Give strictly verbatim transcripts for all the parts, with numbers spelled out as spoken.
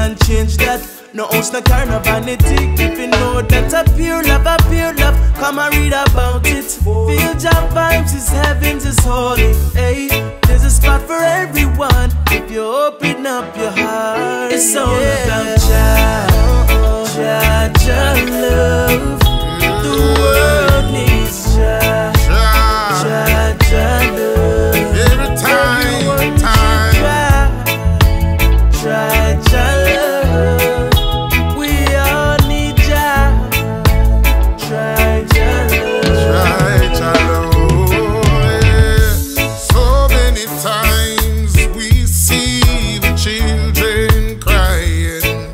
can't change that. No house, no car, no vanity. If you know that a pure love, a pure love, come and read about it. Feel Jah vibes, His heavens is holy. Hey, there's a spot for everyone if you open up your heart. It's all yeah. about Jah, Jah, Jah love. The world needs Jah, Jah, Jah love. Every time, time. Try Jah love. We all need Jah. Try Jah love. Try Jah love. So many times we see the children crying,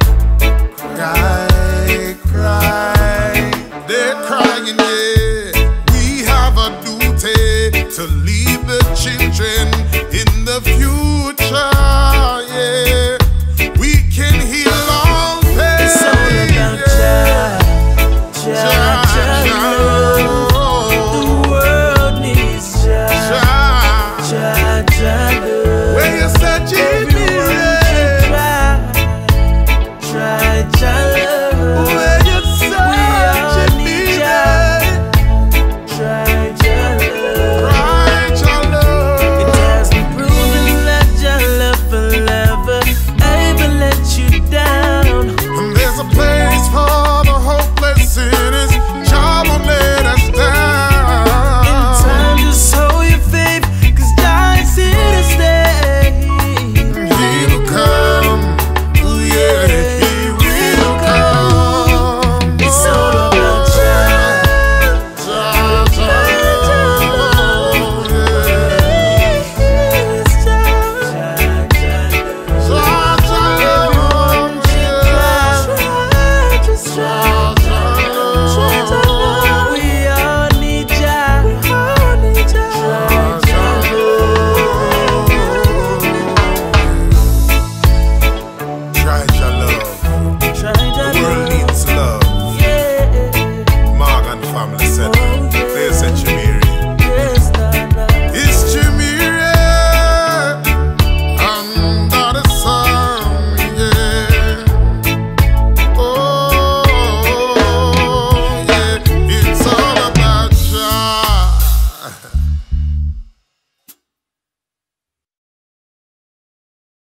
cry, cry. They're crying, yeah. We have a duty to leave the children in the future, yeah. We can heal all pain. It's all about Jah, Jah, Jah love. The world needs Jah, Jah, Jah love. Where you searching me, try, try Jah love. where you searching me, Try Jah love. cry Jah love. It has been proven that Jah love will never ever let you down. And there's a place for the hopeless sinners. Jah won't let us down. In time, just hold your faith, 'cause Jah is here to stay. He will come, oh yeah, He will come. It's all about Jah, Jah, Jah love, yeah. it's Jah, Jah, Jah love. Jah, Jah love, yeah. Try, just try, try Jah love. We all need Jah, we all need Jah. Try Jah love. Try Jah love. Try Jah The world love. needs love. Yeah. Morgan family said.